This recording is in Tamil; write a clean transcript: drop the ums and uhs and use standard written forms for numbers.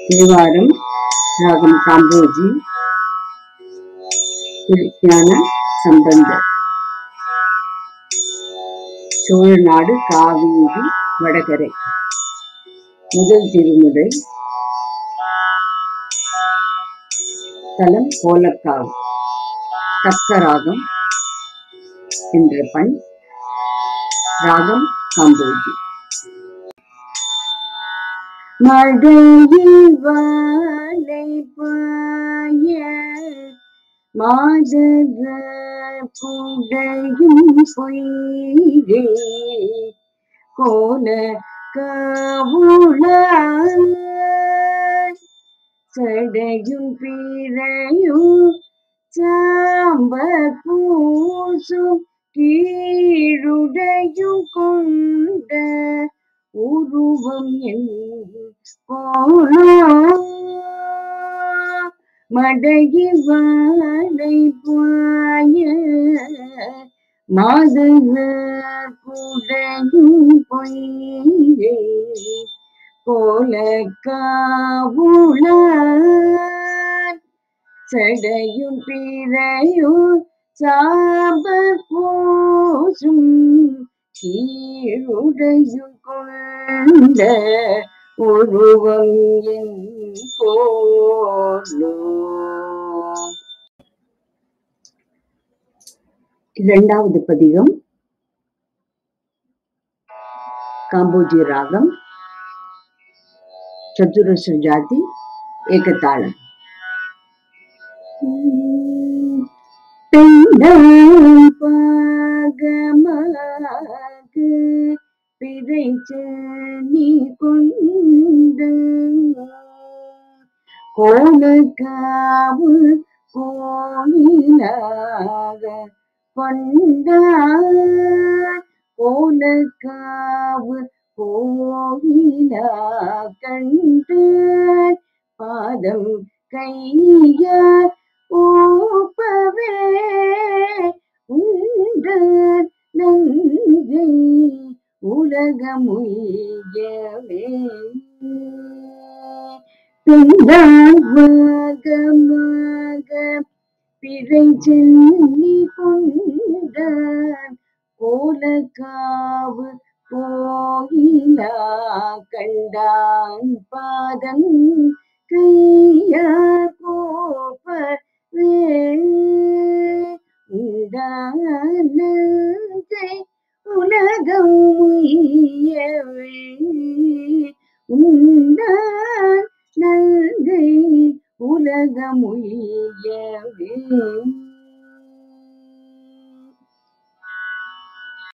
தேவாரம் ராகம் காம்போஜி ஞான சம்பந்தர். சோழநாடு காவேரி வடகரை. முதல் திருமுறை. தலம் கோலக்காவு. தக்க ராகம் என்ற பண். ராகம் காம்போஜி. மழையில் வாழை பாய மாதர புடையும் பொய்கை கோல காவுள சடையும் பிறையும் சாம்பல் பூசும் கீழுடையும் கொண்ட உருவம் என் மடகி வாழை பாய மாதர புடையும் பொய்கை கோல காவுள சடையும் பிறையும் சாம்பல் பூசும் கீழுடையும் கொண்ட உருவம் என் போலோ. இரண்டாவது பதிகம். காம்போஜி ராகம். சதுரஸ்ர ஜாதி ஏகதாளம். பாகமாக பிறை சென்னி கொண்டு கோலக்காவு கோயிலாக கொண்டார் கோலக்காவு கோயிலா கண்டார் பாதம் கையார் ஓப்பவே உண்டார் நங்கை உலகமுய்யவே பெண்டான் பாகமாக பிறை சென்னி கொண்டான் கோலக்காவு கோயிலா கண்டான் பாதம் கையார் கோப்பவே உண்டானங்கை உலகம் உய்யவே உண்டான் நங்கை உலகம் உய்யவே.